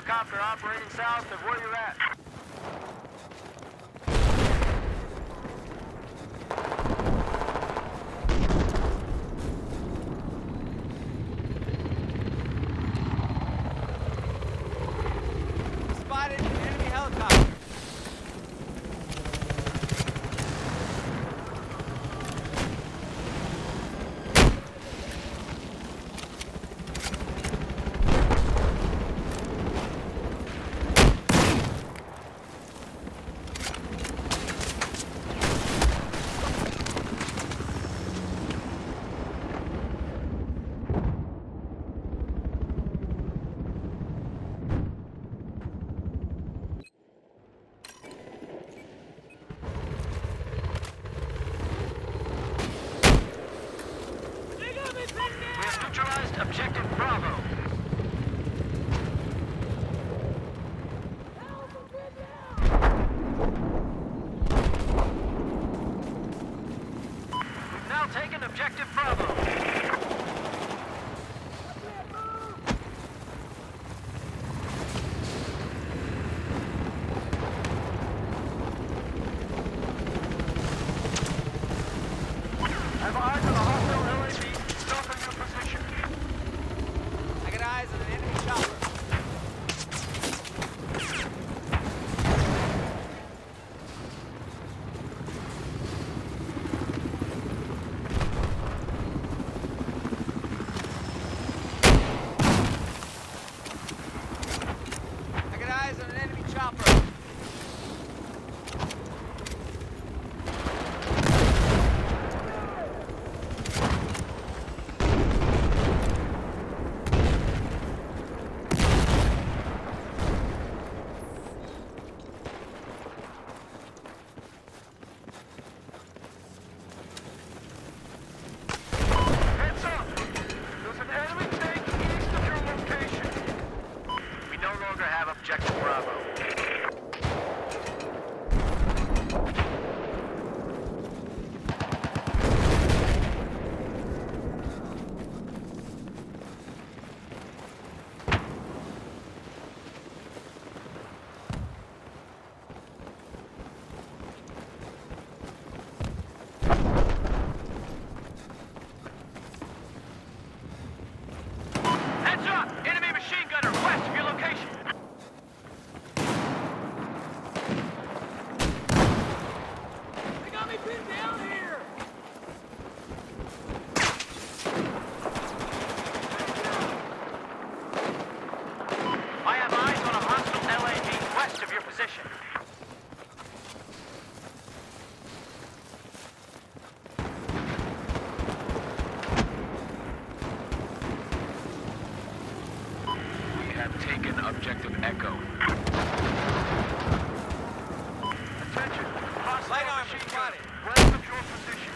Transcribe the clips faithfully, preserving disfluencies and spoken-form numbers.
helicopter operating south of where you're at. Spotted an enemy helicopter. Neutralized objective Bravo. We've now taken objective Bravo. I have eyes on a hostile L A V south of your position. I got eyes on an enemy chopper. I got eyes on an enemy chopper. Heads up! There's an enemy tank east of your location. We no longer have objective Bravo. Heads up! Enemy machine gunner west of your location. They got me pinned down here! I have eyes on a hostile L A V west of your position. We have taken objective Echo. Attention! Hostile Light armor machine spotted. gunner west of your position.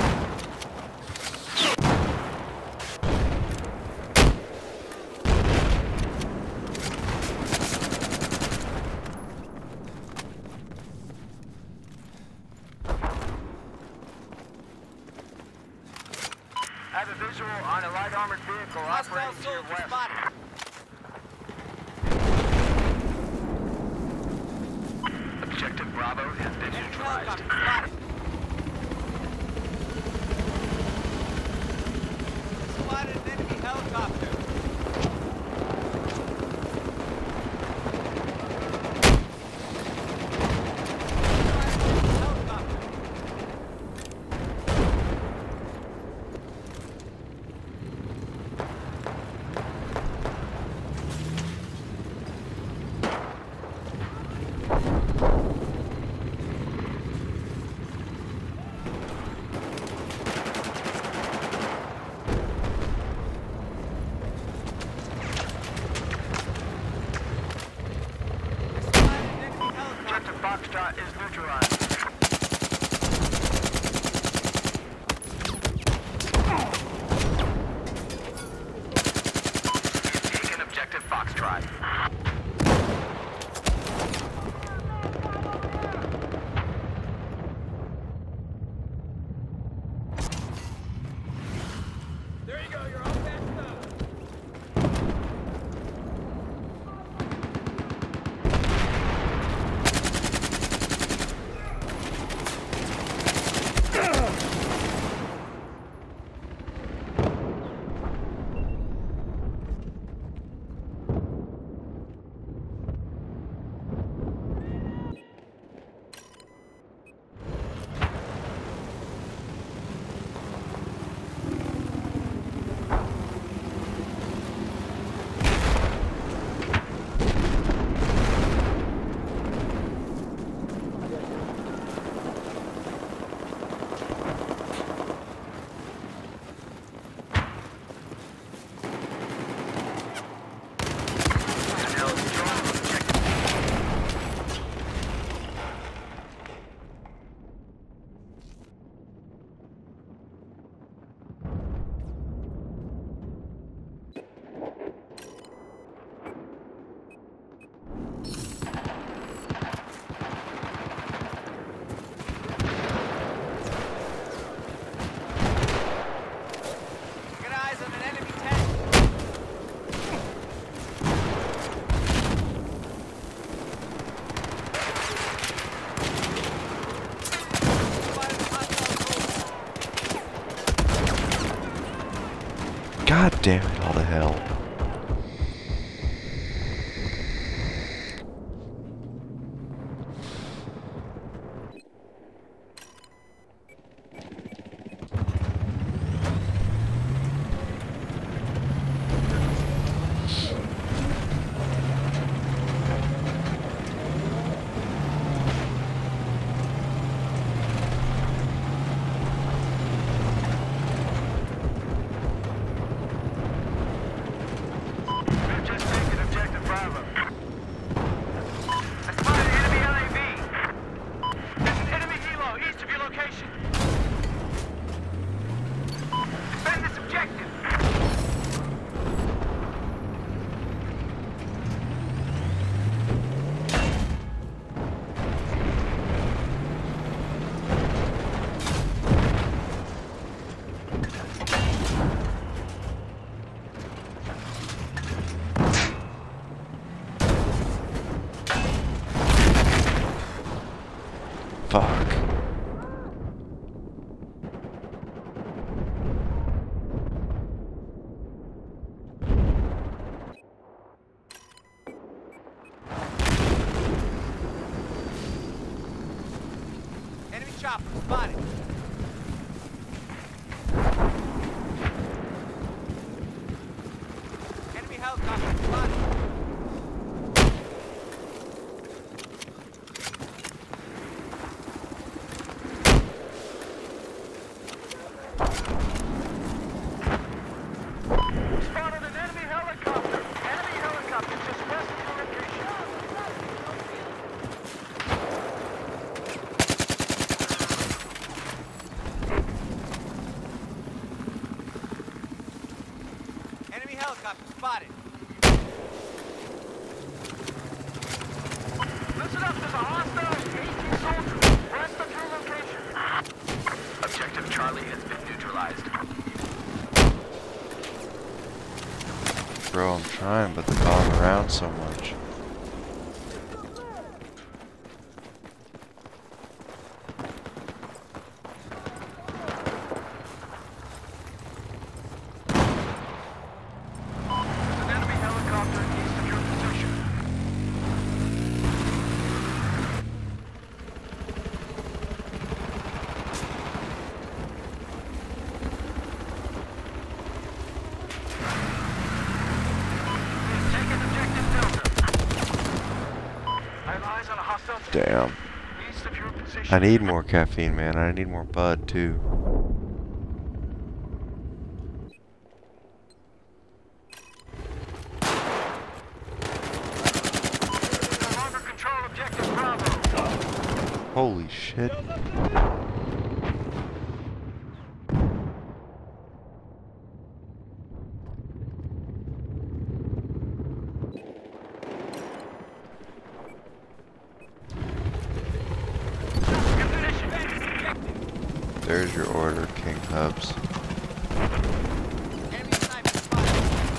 I have a visual on a light armored vehicle Hostile operating to your soldier west. spotted. Objective Bravo has been Enemy neutralized. helicopter spotted. Spotted an enemy helicopter. Helicopter. Foxtrot is neutralized. Taken objective Foxtrot. There you go, you're all backed up. Damn it all to hell. Fuck. Enemy chopper spotted. Enemy helicopter spotted. Spotted an enemy helicopter. Enemy helicopter just west of your location. Enemy helicopter spotted. Listen up, there's a hostile eighteen soldier west of your location. Objective Charlie has been neutralized. Bro, I'm trying, but they're going around so much. There's an enemy helicopter east of your position. Taking objective Delta. I have eyes on a hostile team Damn. east of your position. I need more caffeine, man. I need more bud, too. No longer control objective Bravo. Holy shit. There's your order, King Hubs. Enemy sniper spotted.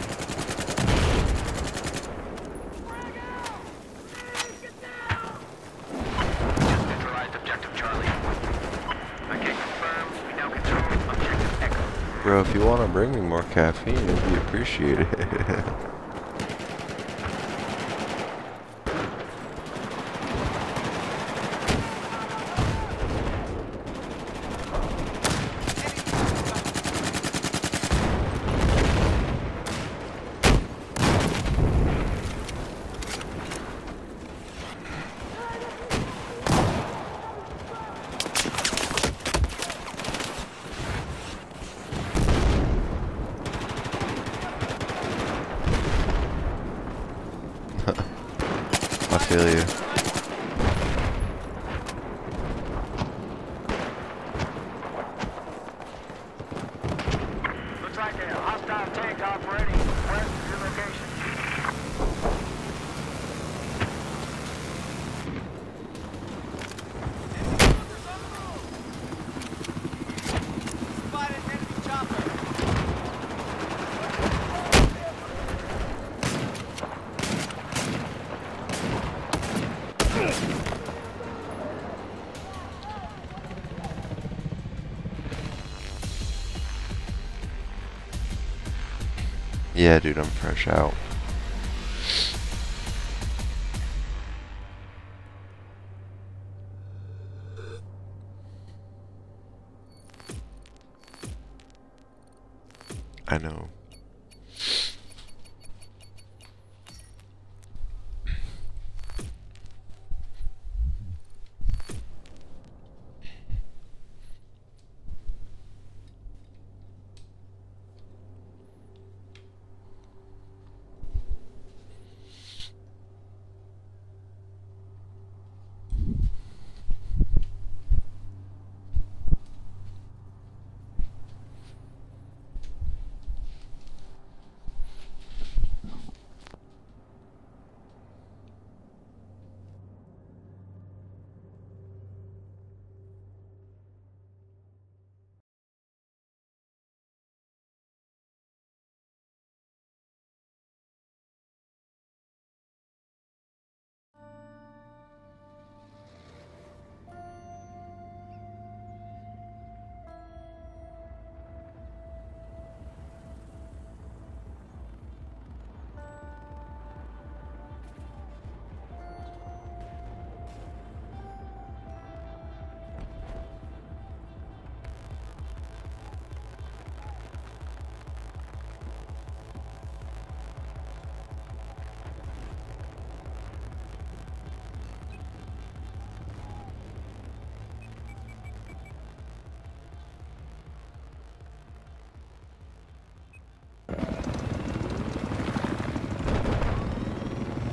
Just neutralized objective Charlie. Okay, confirmed. We now control objective Echo. Bro, if you want to bring me more caffeine, it'd be appreciated. Yeah, dude, I'm fresh out. I know.